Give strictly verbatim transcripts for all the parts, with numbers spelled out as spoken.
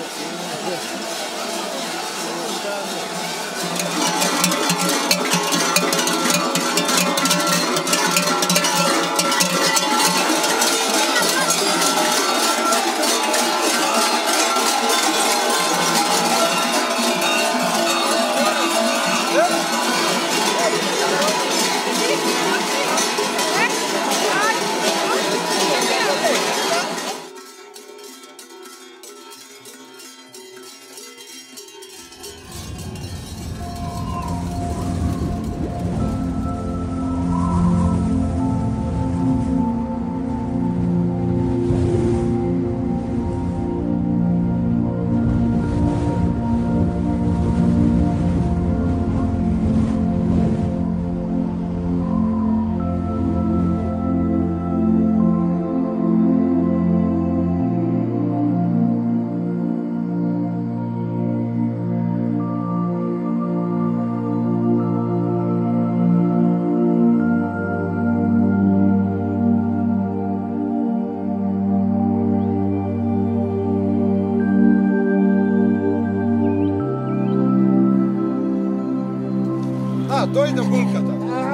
Αυτό είναι Βούλγατα.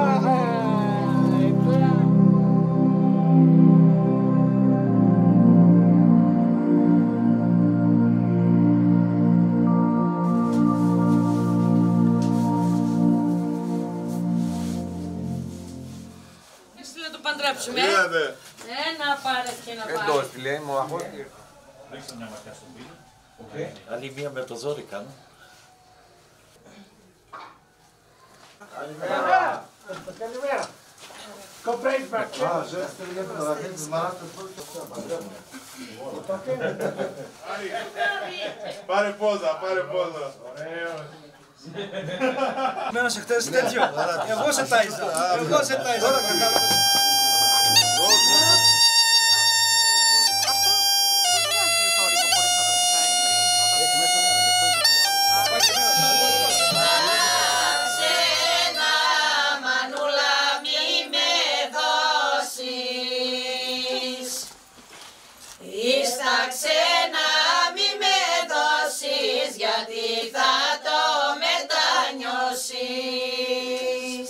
Να το παντρέψουμε. Ένα πάρε και να πάρε. Δεν το έστειλε, μου αχώς. Ρίξτε μια ματιά στο βίντεο. Άλλη μία με το ζόρι κάνω. Καλημέρα! Καλημέρα! Cooperation Programme. Πάρε πόζα, πάρε πόζα. Μένωσε χτες τέτοιο. Εγώ σε τάιζα. Εγώ σε τάιζα. Ξένα μη με δώσεις, γιατί θα το μετανιώσεις.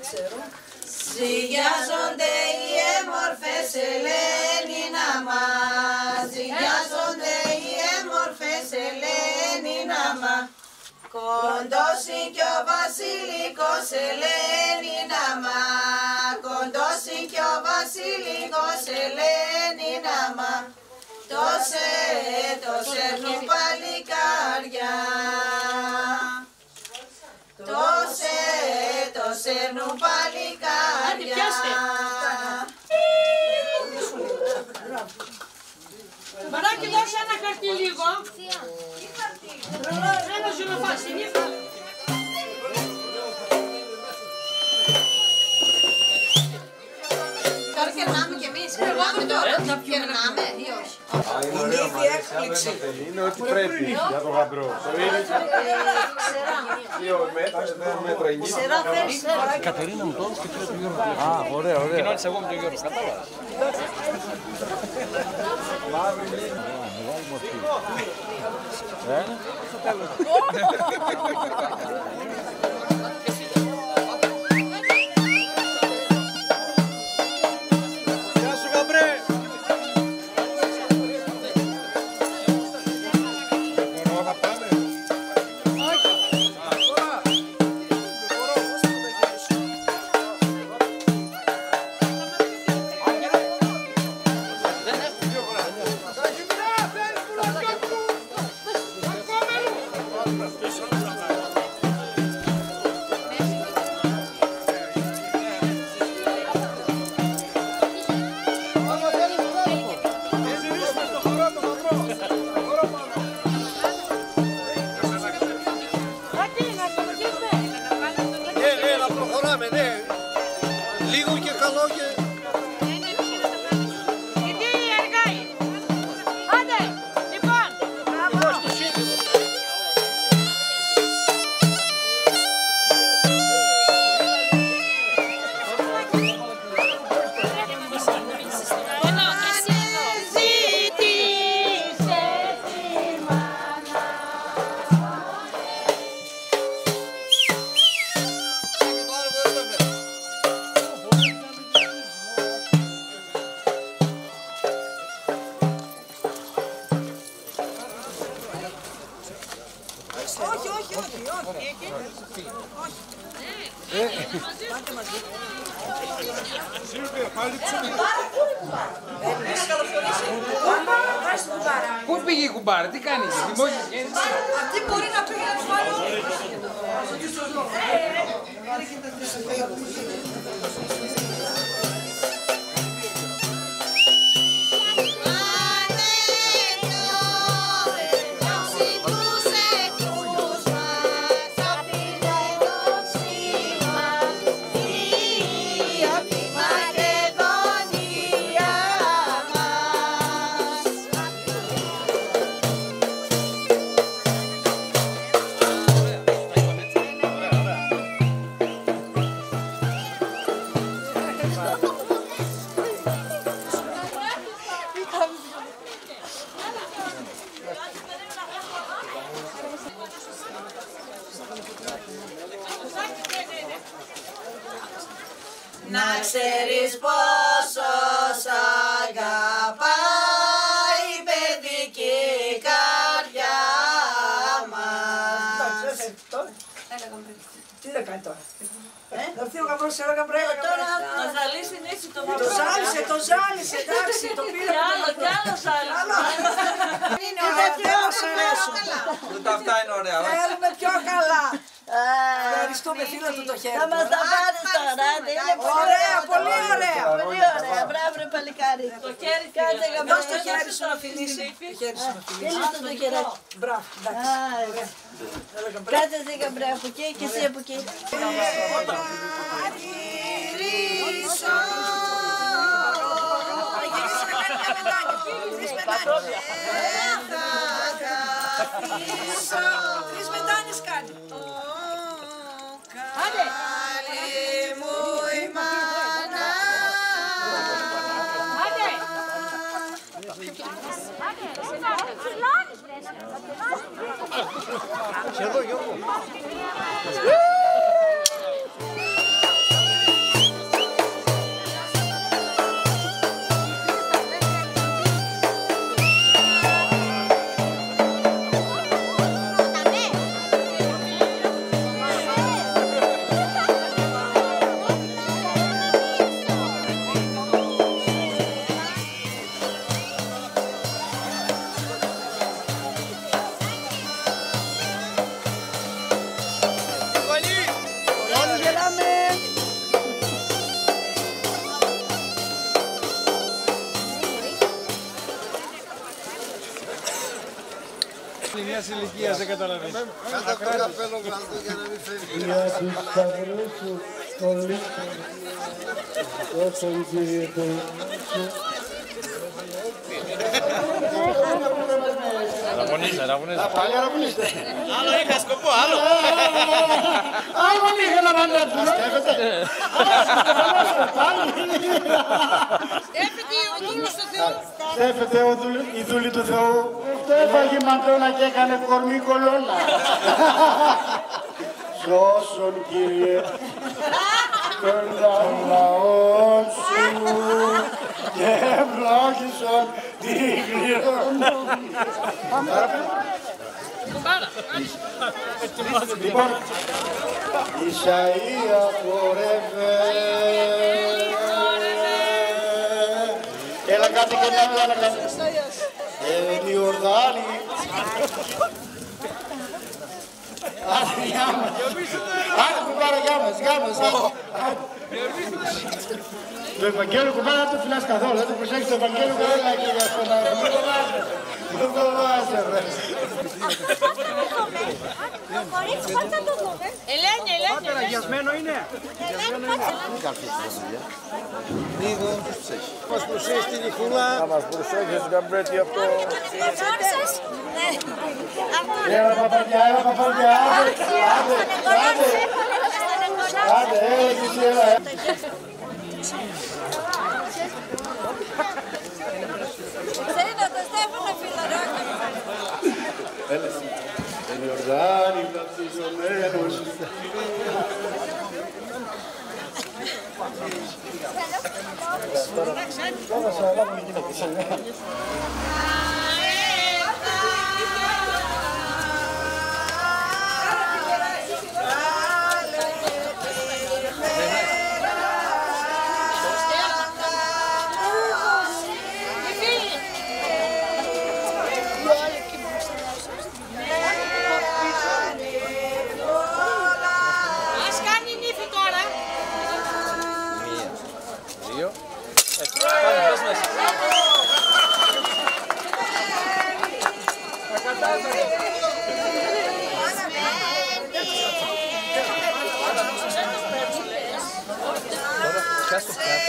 Ζυγιάζονται οι έμορφες Ελένινα μας, ζυγιάζονται οι έμορφες Ελένινα μας. Κοντός είναι κι ο βασιλικός Ελένινα μας, κοντός είναι κι ο βασιλικός Ελένινα μας. Τόσε, τόσε έρνουν παλικάρια, τόσε, τόσε έρνουν παλικάρια. Μαράκι, δώσε ένα χαρτί λίγο. Ένα σου να φας, είναι. Τώρα κερνάμε κι εμείς, κερνάμε τώρα, κερνάμε ή όχι. Είναι ήδη έκπληξη. Είναι ό,τι πρέπει για το γαμπρό. Δύο μέτρα είναι. Η Κατερίνα μου τώρα και φίλε του Γιώργου. Α, ωραία, ωραία. Κοινώνησα εγώ με τον Γιώργο, κατάλαβα. Μαύρη λίγη. Μεγάλη μορφή. Ε? είσαι. Όχι, όχι, όχι, όχι. Πάτε μαζί. Πού πήγε η κουμπάρα, τι κάνει, δημόσια σχέση. Αυτή μπορεί να πήγε να τους βάλω. Να ξέρεις πόσο σ' αγαπάει η παιδική καρδιά μας. Τι δεν κάνει τώρα. Θα έρθει ο γαμπρός σε έλεγα πρέπει Τώρα να ζαλίσει έτσι το μαύρο. Το ζάλισε, το ζάλισε, εντάξει, το πήρε. Κι άλλο, κι άλλο ζάλισε. Είναι ωραία, δεν μας αρέσουν. Ούτε αυτά είναι ωραία. Θέλουμε πιο καλά. Ευχαριστούμε φίλο του το χέρι. Θα μας τα πάρεις τώρα, άντε, είναι πολύ Ωραία, πολύ ωραία. Πολύ ωραία, μπράβο ρε παλικάρι. Το χέρι Κάτσε γαμπρό. Δώσ' το χέρι σου να φιλήσει. Το χέρι σου να φιλήσει. Φίλησε το χεράκι. Μπράβο, εντάξει. Κάτσε εσύ γαμπρέ από εκεί και εσύ από εκεί. Τρεις μετάνιες κάνει. Άντε. Εδώ Γιώργο. Μιας ηλικίας δεν καταλαβαίνει. Κάτω το καπέλο γραντού για να μην φεύγει. Για τους σταυρούς σου στο λύκο, όσον Κύριε το λύκο. Αραβωνίστε, αραβωνίστε. Πάλι αραβωνίστε. Άλλο είχα σκοπό, άλλο. Άλλο είχα να μαντέψω. Στέφεται. Στέφεται η δούλη του Θεού. Αυτό έφαγε μαντώνα και έκανε κορμί κολόνα. Σώσον Κύριε τον λαό σου και ευλόγησον τη κληρονομιά. Λοιπόν, Ισαΐα φορεύε. Έλα κάτι και να έλα κάτι. Ε, Ιορδάνη. Άντε, γεια μας. Άντε, κουμπάρα, γεια μας, γεια μας. Το Ευαγγέλιο κουμπάρα δεν το φυλάς καθόλου, δεν το προσέχεις το Ευαγγέλιο κουμπάρα και για αυτό να... Μην φοβάσαι, ρε. Ελένη, Ελένη. Πάτε ραγιασμένο είναι. Λίγο μας προσέχει την Νικούλα. Θα μας προσέχεις γαμπρέτη αυτό. Έλα παπαγιά, έλα παπαγιά. Άντε, άντε. Άντε, έλα και εσύ, έλα. Έλα, εν Ιορδάνη βαπτιζομένος. Τώρα σε αλάβουν οι γυναίκες.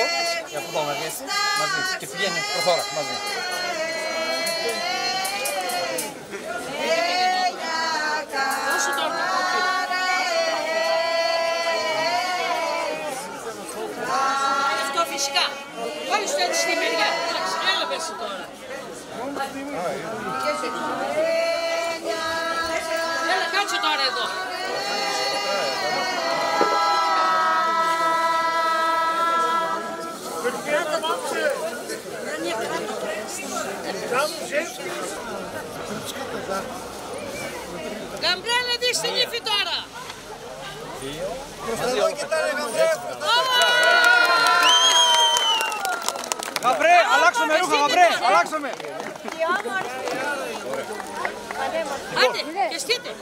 Για πού το μαριές, μαζί και πηγαίνει προχώρα μαζί. Αυτό φυσικά. Βάλεις το έτσι στη μεριά. Εντάξει, έλα πες τώρα. Έλα, κάτσε τώρα εδώ. Γαμπρέλα, δεις την ύφη τώρα. Γαμπρέ, αλλάξαμε ρούχα, Γαμπρέ, αλλάξαμε. Άντε, πιαστείτε.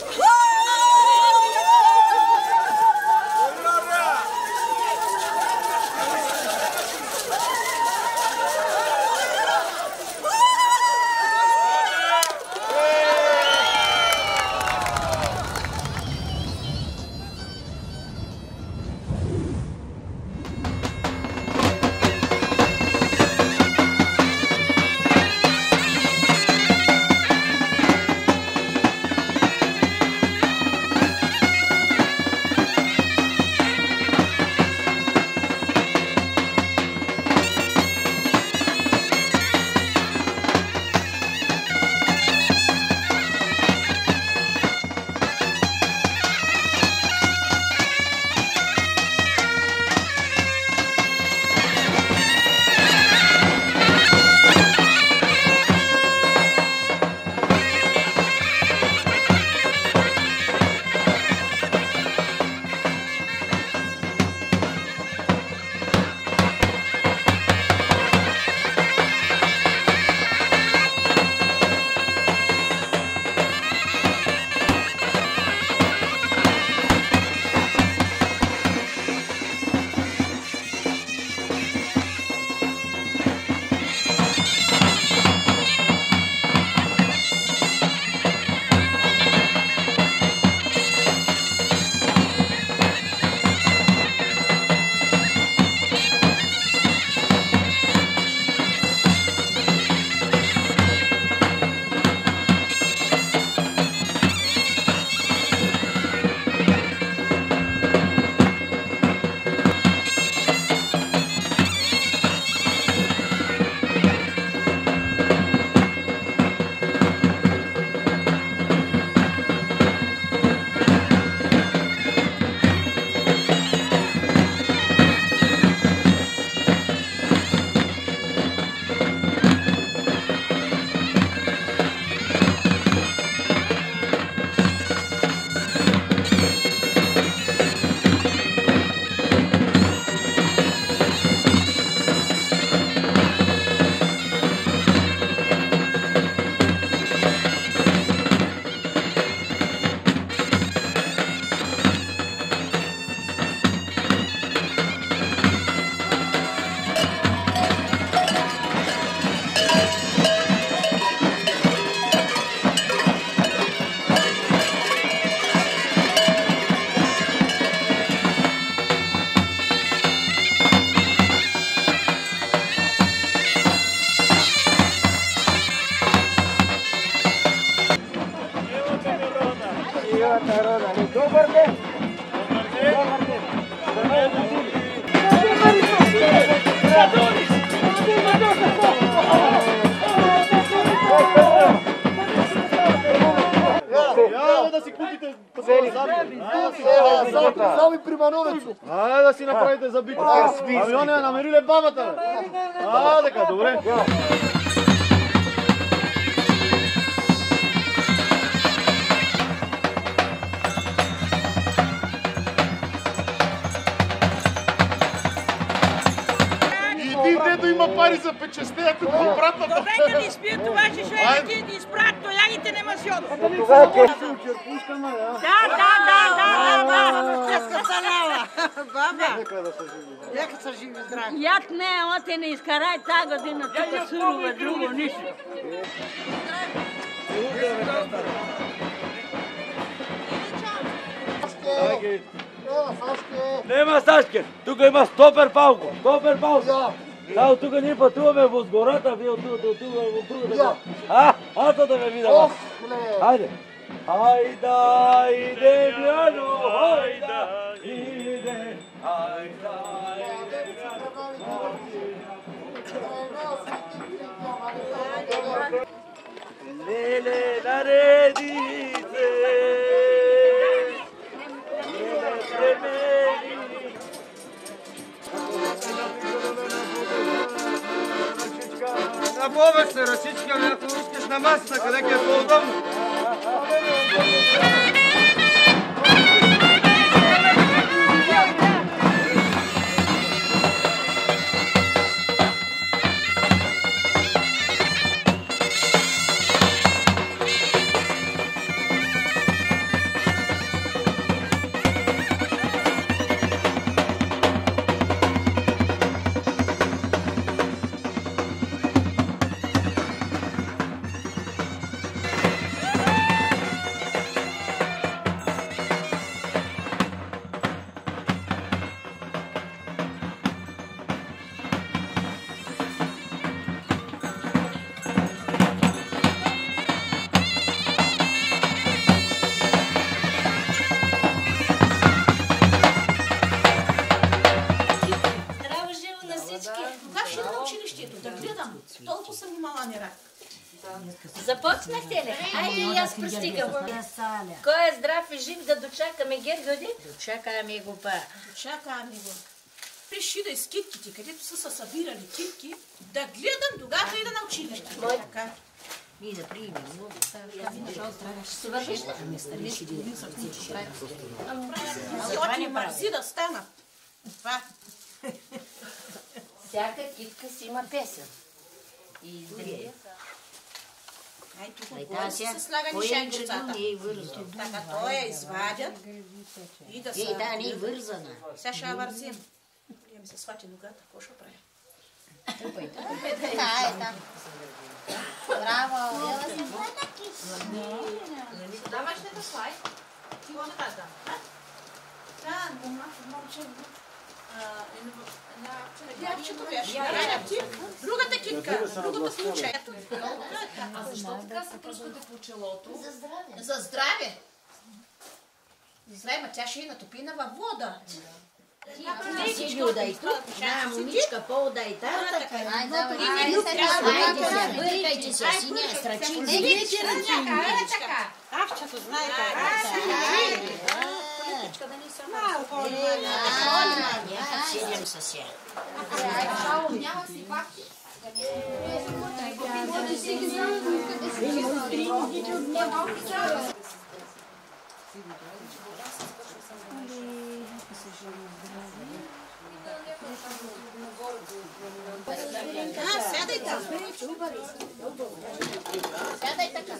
Сами примановецу. Ајде да си направите за битка. Ами оние намериле бабата. А, дека, добре. Дето има пари за печестея, тук го пратна. Добре да ни спият това, че ще ти ни изпрат, тоягите нема си отдо. Да, да, да, да, да, ческата лава. Баба, нека са живи здрави. Як не, оте не изкарай та година, тук сурова, друго, нищо. Нема Сашке, тук има стопер палко, стопер палко. Само тук ние пътуваме в гората, вие отивате, отиваме в другата. А, ато да ме видам. Хайде. Хайда, иде, Бяно, хайда, иде, хайда, иде, Бяно. Леле, наредице, леле, премери. На повече се разсичкаме, ако искаш на масата, къде е по-удобно. Започнахте ли? Айде и аз пристигам. Кой е здрав и жив да дочакаме Гергоди? Дочакаме го па. Дочакаме го. Реши да из китките, където са се събирали китки, да гледам тогава и да на училище. Така. И да приемем. Сиоти мързи да станат. Това. Всяка китка си има песен. И здрия. Ай, тук отгоре си се слага нишенчицата. Така, той я извадят и да са... Ей, да, не е вързана. Сега ще я вързим. Я ми се свати ногата, какво ще прави? Тупай, да. Да, е там. Браво! Даваш ли да слай? Ти го нататък. Да, момче. Дявчето беше. Другата китка, другата случай. А защо така се пръскате по челото? За здраве. За здраве? За здраве, ма тя ще е натопина във вода. Ти си ги удай тук, на момичка по-удай там. Бъркайте се, синя страчи. Авчето знае как. Политичка да ни са малко. Сидим с се. Няма си пакти. А, сядай там. Сядай така.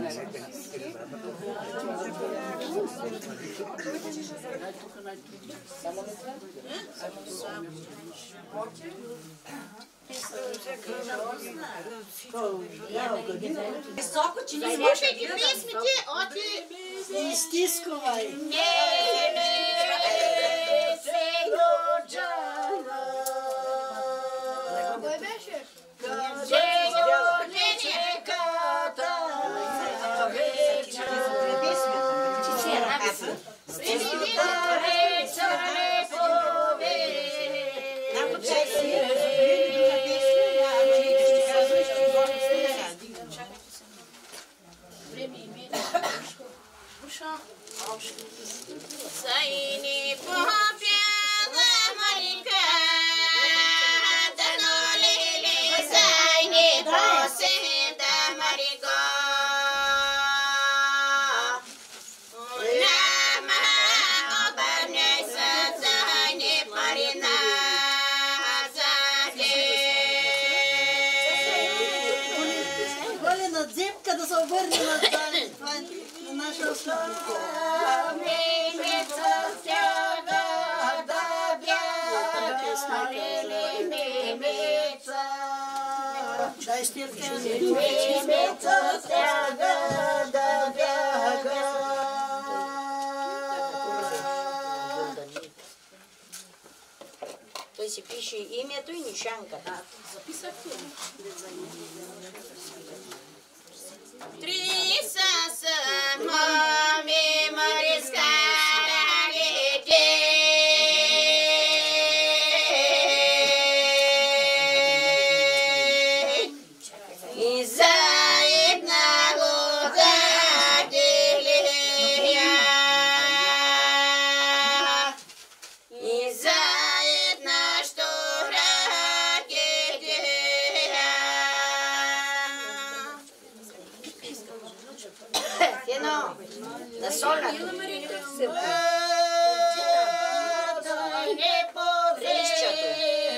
Високо, че не слушайте песмите, оти изтискувай. Кой беше? Сайни попяла малика, да нолили сайни просим да мариго. Нама обърняй се сайни парина заде. Голи на дземка да се обърне на наша услуга. Дай стирка. Мимица стяга да бяга. Отгоре си пише името и нишанката. Записах това. Три са са мами Мариска и заедна угадили и заедно що радите Фино, да соля. Трището.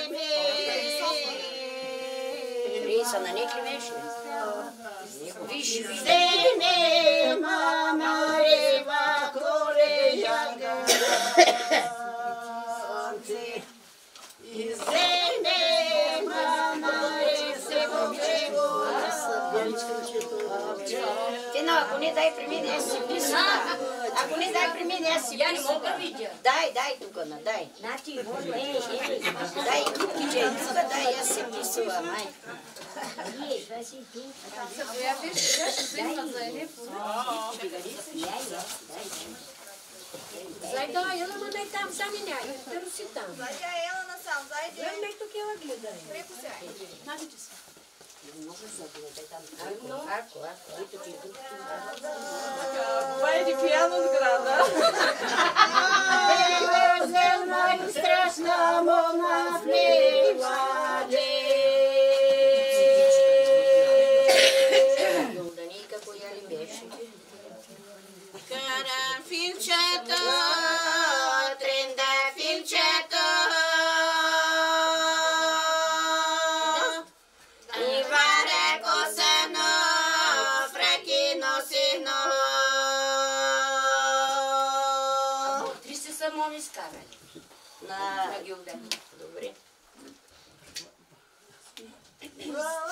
Триса на них ли беше? Виж, Зене мама рева колеяга и зене мама рева Фино, ако не дай при мен, аз си писам. Ако не дай при мен, аз си писам. Я не мога видя. Дай, дай тук, на, дай. Нати, ей, ей, дай, киче, тук дай, аз си писам, ай. Ей, това си ти. Я виж, ще взема за елеф. Зайда, ела ма дай там, сами няй, търси там. Зайдя, ела насам, зайдя. Я ме тук ела гледай. Преко сяй. Нагите се. Ако, ако, ето ти тук. Това е пияна сграда. Земна и страшна мона в неваде. Даника, коя ли беше? Карафилчето, трендафилчето. И варе косено, фракино сино. Три се само ми скарали. На Гилден. Добре.